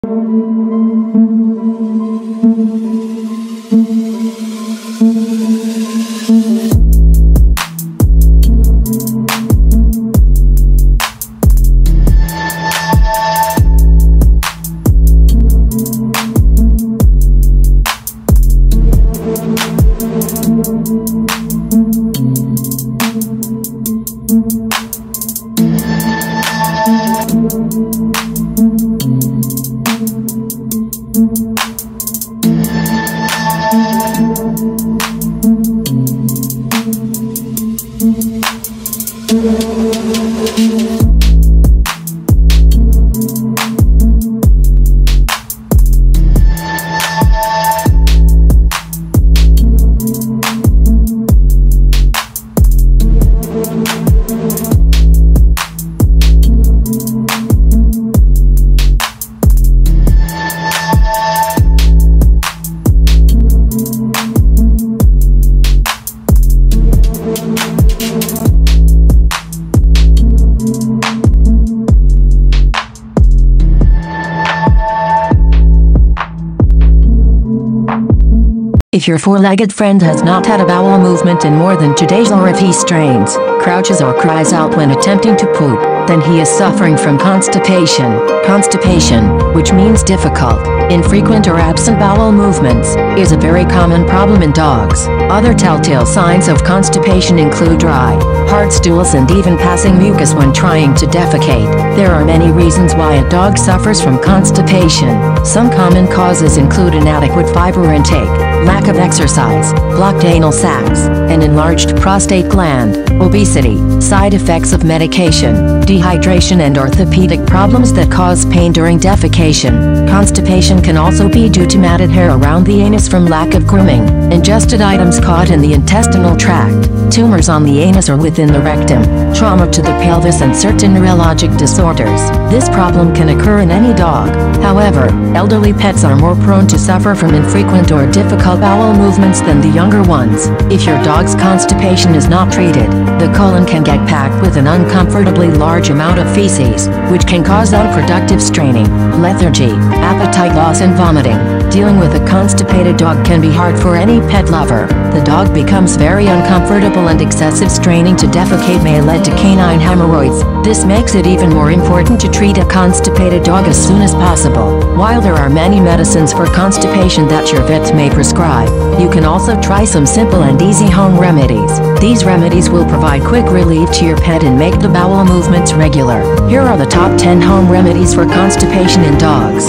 If your four-legged friend has not had a bowel movement in more than 2 days, or if he strains, crouches or cries out when attempting to poop, then he is suffering from constipation. Constipation, which means difficult, infrequent or absent bowel movements, is a very common problem in dogs. Other telltale signs of constipation include dry, hard stools and even passing mucus when trying to defecate. There are many reasons why a dog suffers from constipation. Some common causes include inadequate fiber intake, lack of exercise, blocked anal sacs, an enlarged prostate gland, obesity, side effects of medication, dehydration and orthopedic problems that cause pain during defecation. Constipation can also be due to matted hair around the anus from lack of grooming, ingested items caught in the intestinal tract, tumors on the anus or within the rectum, trauma to the pelvis and certain neurologic disorders. This problem can occur in any dog. However, elderly pets are more prone to suffer from infrequent or difficult bowel movements than the younger ones. If your dog's constipation is not treated, the colon can get packed with an uncomfortably large amount of feces, which can cause unproductive straining, lethargy, appetite loss and vomiting. Dealing with a constipated dog can be hard for any pet lover. The dog becomes very uncomfortable and excessive straining to defecate may lead to canine hemorrhoids. This makes it even more important to treat a constipated dog as soon as possible. While there are many medicines for constipation that your vet may prescribe, you can also try some simple and easy home remedies. These remedies will provide quick relief to your pet and make the bowel movements regular. Here are the top 10 home remedies for constipation in dogs.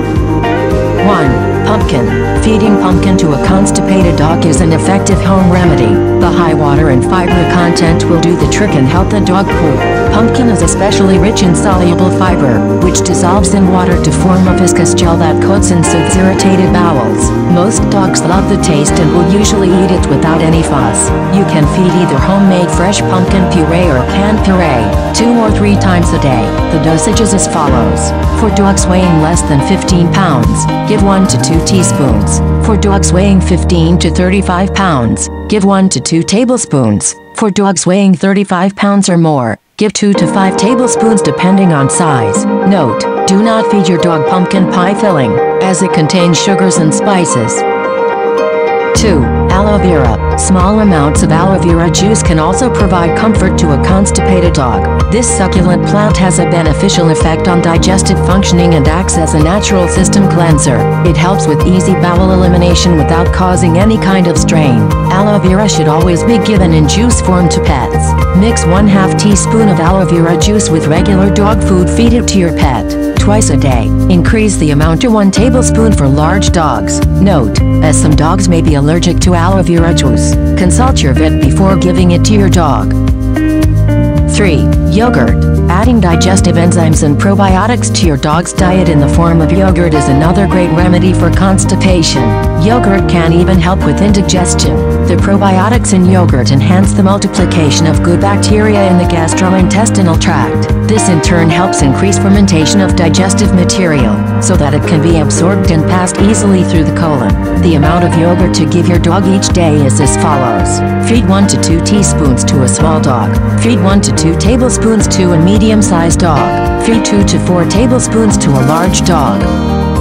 1. Pumpkin. Feeding pumpkin to a constipated dog is an effective home remedy. The high water and fiber content will do the trick and help the dog poop. Pumpkin is especially rich in soluble fiber, which dissolves in water to form a viscous gel that coats and soothes irritated bowels. Most dogs love the taste and will usually eat it without any fuss. You can feed either homemade fresh pumpkin puree or canned puree, 2 or 3 times a day. The dosage is as follows. For dogs weighing less than 15 pounds, give 1 to 2 teaspoons. For dogs weighing 15 to 35 pounds, give 1 to 2 tablespoons. For dogs weighing 35 pounds or more, give 2 to 5 tablespoons depending on size. Note: do not feed your dog pumpkin pie filling, as it contains sugars and spices. 2. Aloe vera. Small amounts of aloe vera juice can also provide comfort to a constipated dog. This succulent plant has a beneficial effect on digestive functioning and acts as a natural system cleanser. It helps with easy bowel elimination without causing any kind of strain. Aloe vera should always be given in juice form to pets. Mix 1/2 teaspoon of aloe vera juice with regular dog food. Feed it to your pet twice a day. Increase the amount to 1 tablespoon for large dogs. Note: as some dogs may be allergic to aloe vera juice, consult your vet before giving it to your dog. 3. Yogurt. Adding digestive enzymes and probiotics to your dog's diet in the form of yogurt is another great remedy for constipation. Yogurt can even help with indigestion. The probiotics in yogurt enhance the multiplication of good bacteria in the gastrointestinal tract. This in turn helps increase fermentation of digestive material, so that it can be absorbed and passed easily through the colon. The amount of yogurt to give your dog each day is as follows. Feed 1 to 2 teaspoons to a small dog. Feed 1 to 2 tablespoons to a medium-sized dog. Feed 2 to 4 tablespoons to a large dog.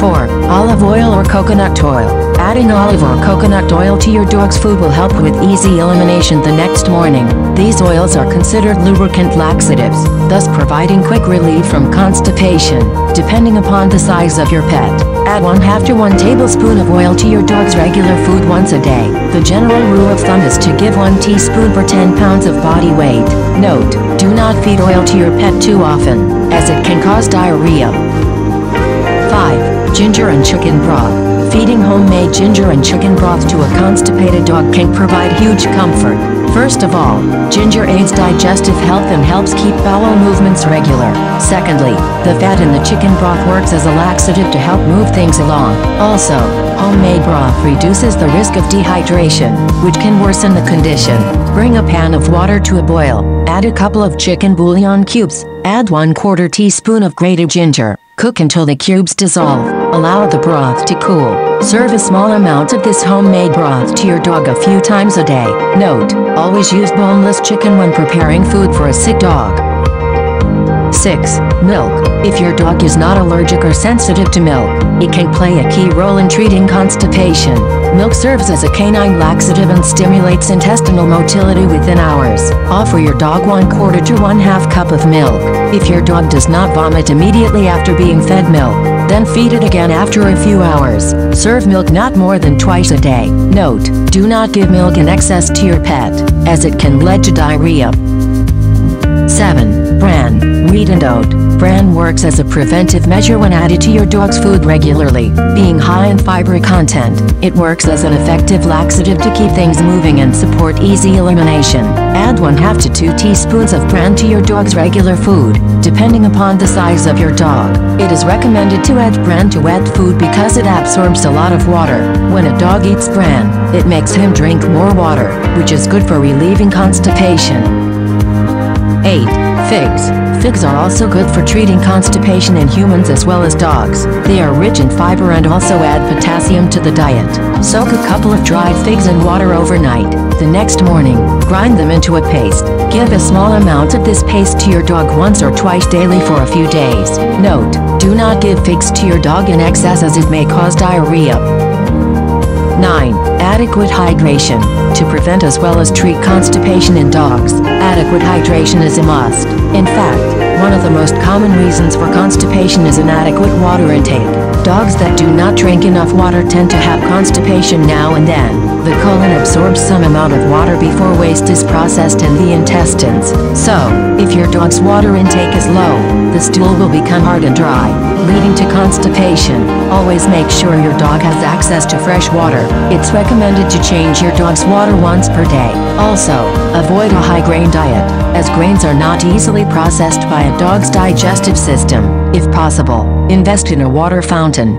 4. Olive oil or coconut oil. Adding olive or coconut oil to your dog's food will help with easy elimination the next morning. These oils are considered lubricant laxatives, thus providing quick relief from constipation. Depending upon the size of your pet, add 1/2 to 1 tablespoon of oil to your dog's regular food once a day. The general rule of thumb is to give 1 teaspoon per 10 pounds of body weight. Note, do not feed oil to your pet too often, as it can cause diarrhea. 5. Ginger and chicken broth. Feeding homemade ginger and chicken broth to a constipated dog can provide huge comfort. First of all, ginger aids digestive health and helps keep bowel movements regular. Secondly, the fat in the chicken broth works as a laxative to help move things along. Also, homemade broth reduces the risk of dehydration, which can worsen the condition. Bring a pan of water to a boil, add a couple of chicken bouillon cubes, add 1/4 teaspoon of grated ginger. Cook until the cubes dissolve. Allow the broth to cool. Serve a small amount of this homemade broth to your dog a few times a day. Note, always use boneless chicken when preparing food for a sick dog. 6. Milk. If your dog is not allergic or sensitive to milk, it can play a key role in treating constipation. Milk serves as a canine laxative and stimulates intestinal motility within hours. Offer your dog 1/4 to 1/2 cup of milk. If your dog does not vomit immediately after being fed milk, then feed it again after a few hours. Serve milk not more than twice a day. Note, do not give milk in excess to your pet, as it can lead to diarrhea. 7. Bran. Wheat and oat. Bran works as a preventive measure when added to your dog's food regularly. Being high in fiber content, it works as an effective laxative to keep things moving and support easy elimination. Add 1/2 to 2 teaspoons of bran to your dog's regular food, depending upon the size of your dog. It is recommended to add bran to wet food because it absorbs a lot of water. When a dog eats bran, it makes him drink more water, which is good for relieving constipation. 8. Figs. Figs are also good for treating constipation in humans as well as dogs. They are rich in fiber and also add potassium to the diet. Soak a couple of dried figs in water overnight. The next morning, grind them into a paste. Give a small amount of this paste to your dog once or twice daily for a few days. Note, do not give figs to your dog in excess as it may cause diarrhea. 9. Adequate hydration. To prevent as well as treat constipation in dogs, adequate hydration is a must. In fact, one of the most common reasons for constipation is inadequate water intake. Dogs that do not drink enough water tend to have constipation now and then. The colon absorbs some amount of water before waste is processed in the intestines. So, if your dog's water intake is low, the stool will become hard and dry, leading to constipation. Always make sure your dog has access to fresh water. It's recommended to change your dog's water once per day. Also, avoid a high-grain diet, as grains are not easily processed by a dog's digestive system. If possible, invest in a water fountain.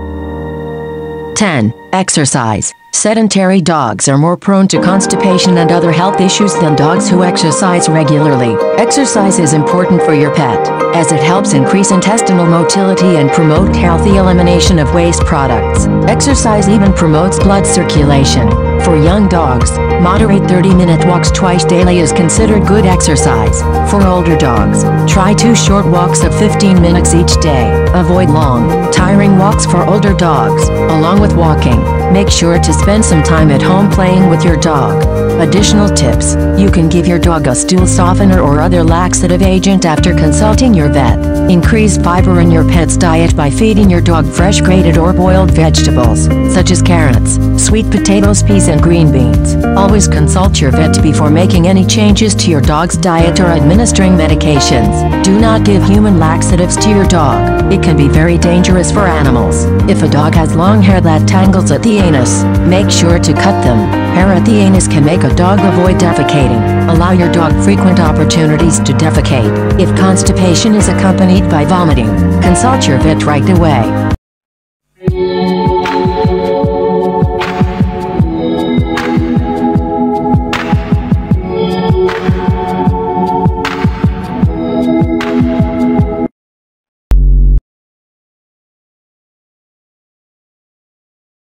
10. Exercise. Sedentary dogs are more prone to constipation and other health issues than dogs who exercise regularly. Exercise is important for your pet, as it helps increase intestinal motility and promote healthy elimination of waste products. Exercise even promotes blood circulation. For young dogs, moderate 30-minute walks twice daily is considered good exercise. For older dogs, try 2 short walks of 15 minutes each day. Avoid long, tiring walks for older dogs. Along with walking, make sure to spend some time at home playing with your dog. Additional tips: you can give your dog a stool softener or other laxative agent after consulting your vet. Increase fiber in your pet's diet by feeding your dog fresh grated or boiled vegetables, such as carrots, sweet potatoes, peas, and green beans. Always consult your vet before making any changes to your dog's diet or administering medications. Do not give human laxatives to your dog. It can be very dangerous for animals. If a dog has long hair that tangles at the anus, make sure to cut them. Hair at the anus can make a dog avoid defecating. Allow your dog frequent opportunities to defecate. If constipation is accompanied by vomiting, consult your vet right away.